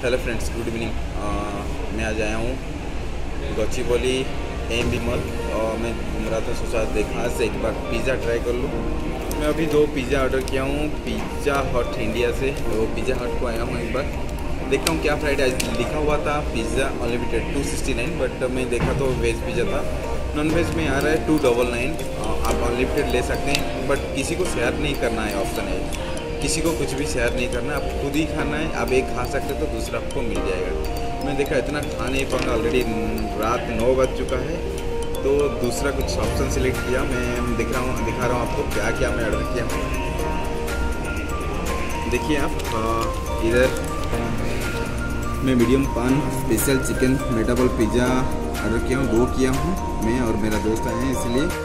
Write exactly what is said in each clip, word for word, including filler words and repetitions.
Hello friends, good evening. मैं आज आया हूँ गच्चीबौली एम बी मॉल और मैं घूम रहा था, सोचा देखा से एक बार पिज़्ज़ा ट्राई कर लूँ। मैं अभी दो पिज़्ज़ा ऑर्डर किया हूँ पिज़्ज़ा हट इंडिया से, तो पिज़्ज़ा हट को आया हूँ एक बार देखता हूँ क्या फ्राइड आज लिखा हुआ था pizza unlimited two sixty nine, but मैं देखा तो वेज पिज़्ज़ा था। नॉन वेज में आ रहा है टू डबल नाइन। आप अनलिमिटेड ले सकते हैं, बट किसी को शेयर नहीं करना है, ऑप्शन है किसी को कुछ भी शेयर नहीं करना, आप खुद ही खाना है। आप एक खा सकते तो दूसरा आपको मिल जाएगा। मैं देखा इतना खा नहीं पाऊंगा, ऑलरेडी रात नौ बज चुका है, तो दूसरा कुछ ऑप्शन सिलेक्ट किया। मैं दिख रहा हूँ दिखा रहा हूँ आपको क्या क्या मैं ऑर्डर किया हूँ। देखिए आप इधर मैं medium pan special chicken meatball pizza order किया हूँ, दो किया हूँ मैं और मेरा दोस्त आए हैं, इसलिए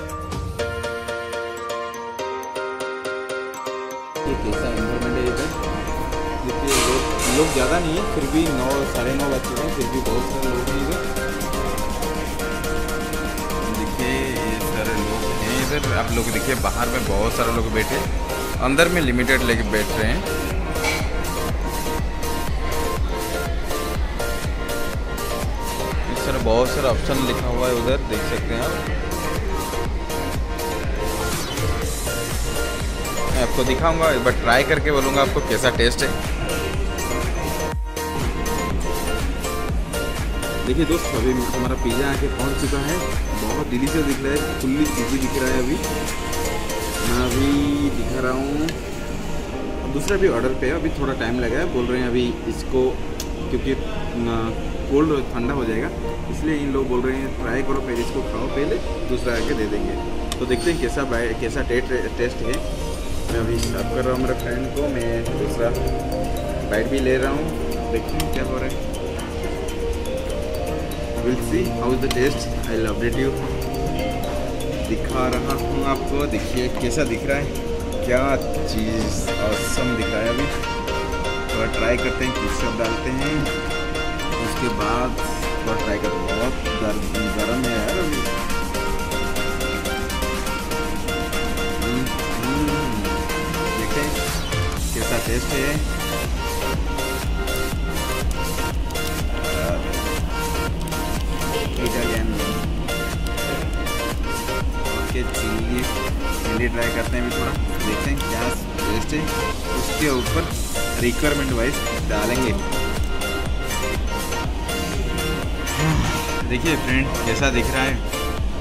कैसा एनवायरमेंट है इधर। देखिए लोग लोग ज़्यादा नहीं है, फिर भी नौ साढ़े नौ बज चुके हैं, फिर भी बहुत सारे लोग हैं इधर। देखिए ये सारे लोग हैं इधर, आप लोग देखिए बाहर में बहुत सारे लोग बैठे, अंदर में लिमिटेड लेके बैठ रहे हैं। इस तरह बहुत सारा ऑप्शन लिखा हुआ है उधर, देख सकते हैं आप। मैं आपको दिखाऊंगा, एक बार ट्राई करके बोलूँगा आपको कैसा टेस्ट है। देखिए दोस्त, अभी हमारा पिज़्ज़ा आके पहुंच चुका है, बहुत डिलीशियस दिख रहा है, फुल्ली चीज़ी दिख रहा है। अभी मैं अभी दिखा रहा हूँ, दूसरा भी ऑर्डर पे है, अभी थोड़ा टाइम लगा है, बोल रहे हैं अभी इसको क्योंकि कोल्ड ठंडा हो जाएगा, इसलिए इन लोग बोल रहे हैं ट्राई करो, पहले इसको खाओ, पहले दूसरा आके दे देंगे। तो देखते हैं कैसा कैसा टेस्ट है। मैं अभी सर्व कर रहा हूँ मेरे फ्रेंड को, मैं दूसरा बाइट भी ले रहा हूँ, देखते हैं क्या हो रहा है। Will see how is the taste, I will update you. दिखा रहा हूँ आपको, देखिए कैसा दिख रहा है, क्या चीज़ ऑसम दिख रहा है। अभी थोड़ा ट्राई करते हैं, कुछ सब डालते हैं, उसके बाद थोड़ा ट्राई करते हैं। बहुत गर्म है यार अभी। कैसा टेस्ट है, Italian okay chilli chilli try करते हैं अभी, थोड़ा देखते हैं क्या टेस्ट है, उसके ऊपर रिक्वायरमेंट वाइज डालेंगे। देखिए फ्रेंड कैसा दिख रहा है,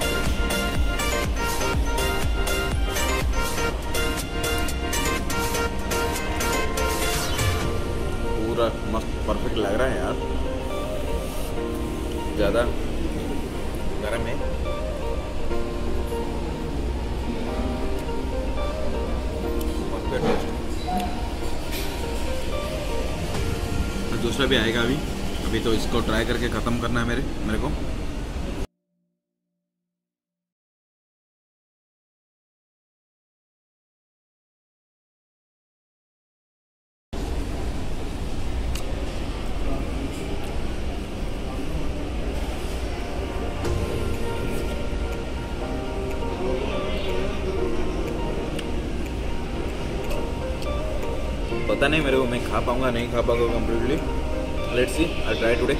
मस्त परफेक्ट लग रहा है यार, ज़्यादा गर्म है। दूसरा भी आएगा अभी अभी तो इसको ट्राई करके ख़त्म करना है मेरे मेरे को। पता नहीं मेरे को, मैं खा पाऊंगा नहीं खा पाऊंगा completely, let's see, I try today.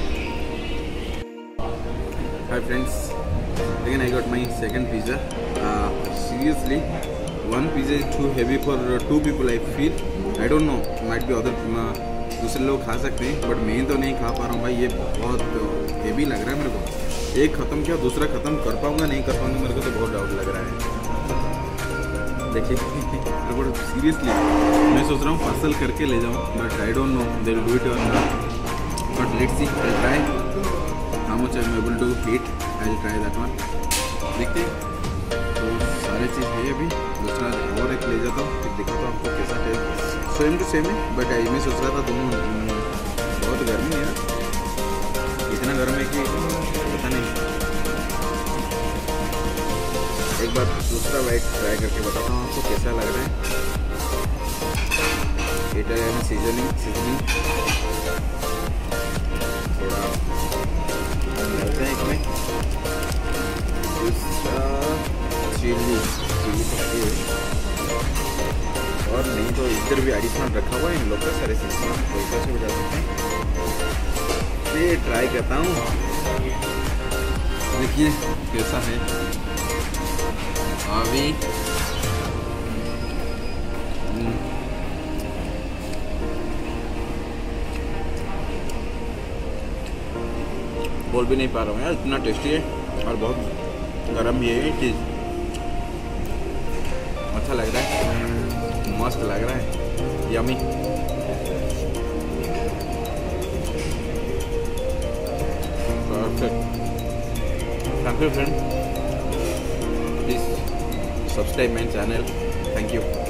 Hi friends, again I got my second pizza. Seriously one pizza is too heavy for two people, I feel. I don't know, might be other दूसरे लोग खा सकते हैं, but मैं तो नहीं खा पा रहा हूँ भाई, ये बहुत हेवी लग रहा है मेरे को। एक ख़त्म किया, दूसरा ख़त्म कर पाऊँगा नहीं कर पाऊँगा, मेरे को तो बहुत डाउट लग रहा है। देखिए सीरियसली मैं सोच रहा हूँ पार्सल करके ले जाऊँ, but I don't know they will do it और not, but let's see, I try how much I am able to eat, I will try that one. देखिए तो सारे चीज़ है, अभी दूसरा और एक ले जाता हूँ, फिर दिखाता हूँ आपको कैसा टेस्ट। सेम टू सेम है, बट मैं सोच रहा था दोनों बहुत गर्मी है, इतना गर्म है कि पता नहीं। एक बार दूसरा बाइट ट्राई करके बताता हूँ आपको कैसा लग रहा है। इटालियन सीजनिंग सीजनिंग थोड़ा डालते हैं इसमें, दूसरा चिल्ली चिल्ली पत्ती और नहीं तो इधर भी एडिशनल रखा हुआ है इन लोग का सारे सिस्टम, तो इधर से भी डाल सकते हैं। चलिए ट्राई करता हूँ, देखिए कैसा है। अभी बोल भी नहीं पा रहा हूँ यार, इतना टेस्टी है और बहुत गर्म भी है ये चीज़। अच्छा लग रहा है, मस्त लग रहा है, yummy. Perfect. Thank you friend, please subscribe my channel. Thank you.